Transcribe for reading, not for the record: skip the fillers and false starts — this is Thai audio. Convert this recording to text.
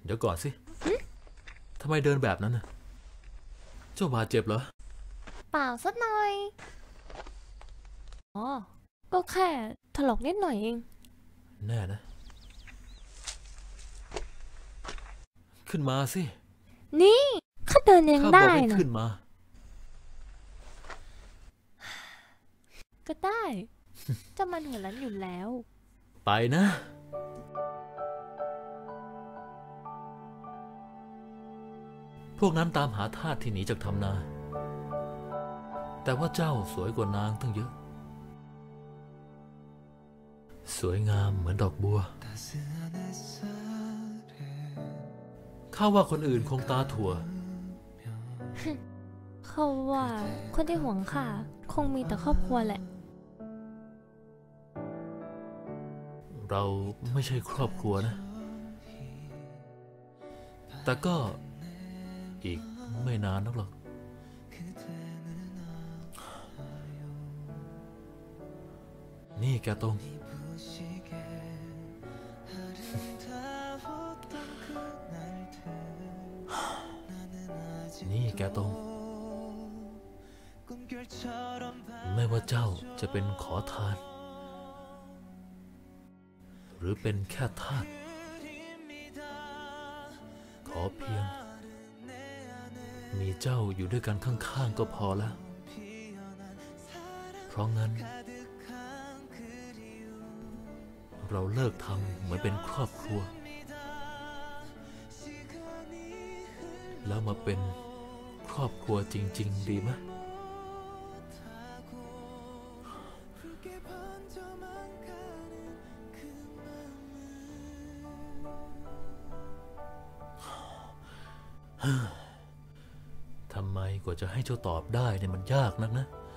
เดี๋ยวก่อนสิทำไมเดินแบบนั้นน่ะเจ้าบาดเจ็บเหรอเปล่าสักหน่อยอ๋อก็แค่ถลอกนิดหน่อยเองแน่นะขึ้นมาสินี่ข้าเดินเองได้ข้าบอกให้นะขึ้นมาก็ได้จะมันหัวลันอยู่แล้วไปนะพวกนั้นตามหาทาสที่หนีจากทำนาแต่ว่าเจ้าสวยกว่านางตั้งเยอะสวยงามเหมือนดอกบัวข้าว่าคนอื่นคงตาถั่วเขาว่าคนที่ห่วงข้าคงมีแต่ครอบครัวแหละเราไม่ใช่ครอบครัวนะแต่ก็อีกไม่นานนักหรอกนี่แกตรงนี่แกตรงไม่ว่าเจ้าจะเป็นขอทานหรือเป็นแค่ทาสขอเพียงมีเจ้าอยู่ด้วยกันข้างๆก็พอแล้วเพราะงั้นเราเลิกทำเหมือนเป็นครอบครัวแล้วมาเป็นครอบครัวจริงๆดีไหมทำไมกว่าจะให้เจ้าตอบได้เนี่ยมันยากนักนะ